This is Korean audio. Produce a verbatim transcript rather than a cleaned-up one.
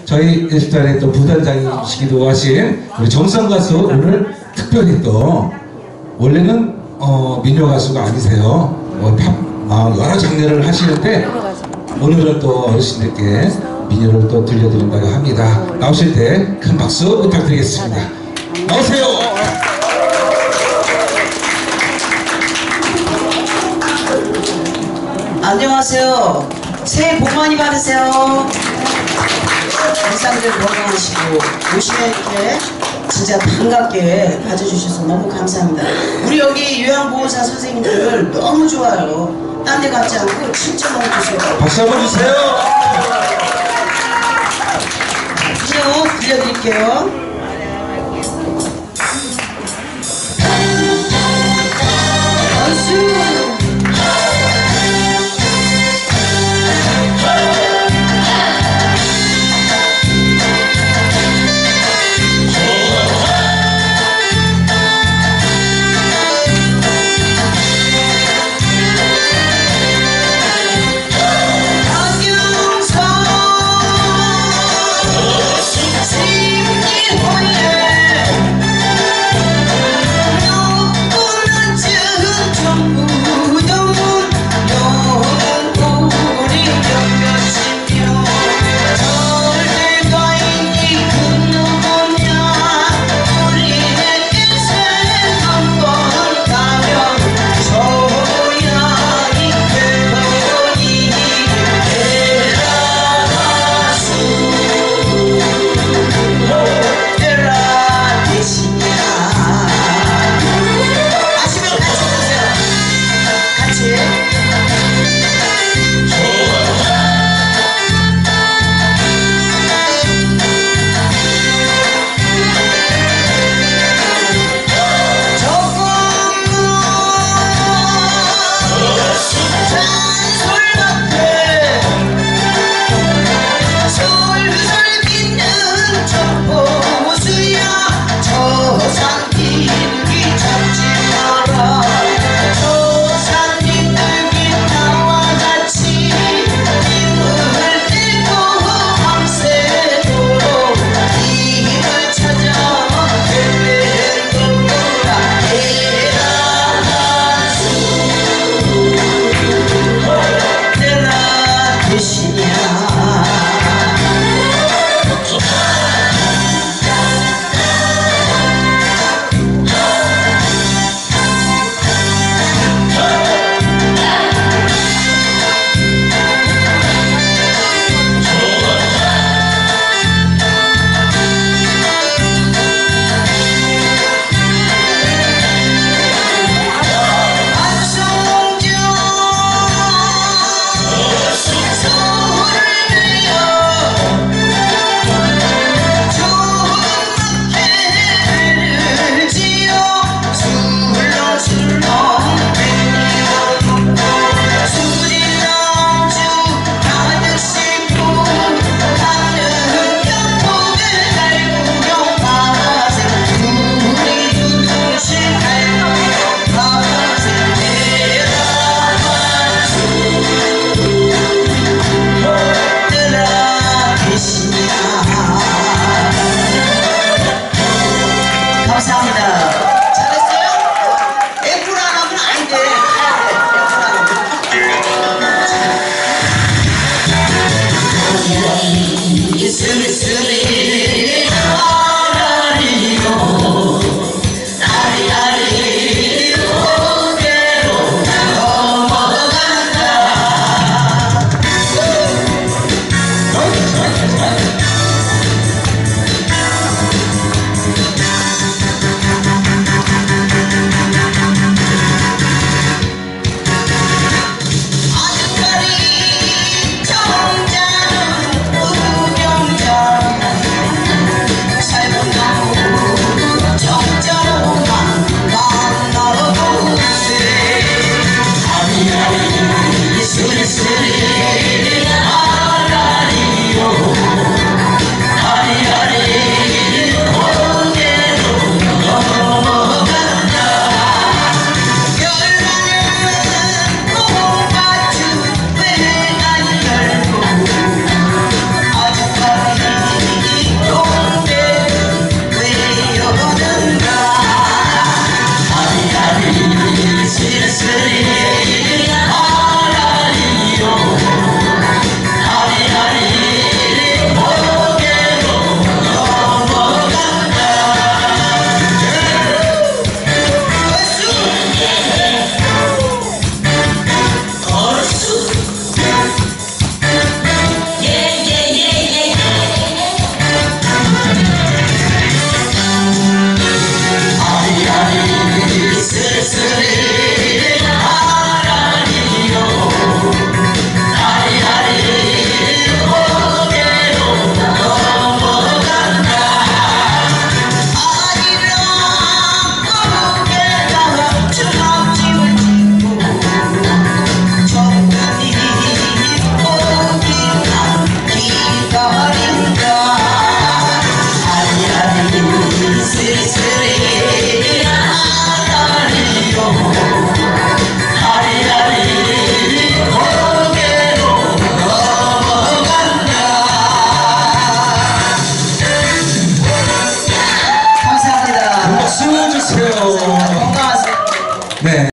저희 예술단의 또 부단장이시기도 하신 우리 정수환 가수 오늘 특별히 또 원래는 어, 민요 가수가 아니세요. 어, 팝, 어, 여러 장르를 하시는데 오늘은 또 어르신들께 민요를 또 들려드린다고 합니다. 나오실 때 큰 박수 부탁드리겠습니다. 나오세요. 안녕하세요. 새해 복 많이 받으세요. 일상들 건강하시고 오시면 이렇게 진짜 반갑게 봐주셔서 너무 감사합니다. 우리 여기 요양보호사 선생님들 너무 좋아요. 딴 데 같지 않고 진짜 너무 좋으세요. 박수 한번 주세요. 민요 들려드릴게요. 감사합니다. 잘했어요? F로 안 하면 안 돼. 스리스리 아라리로 아리아리 그대로 넘어간다. 아주머리 정자는 우병자 수고하세요. 건강하세요. 네.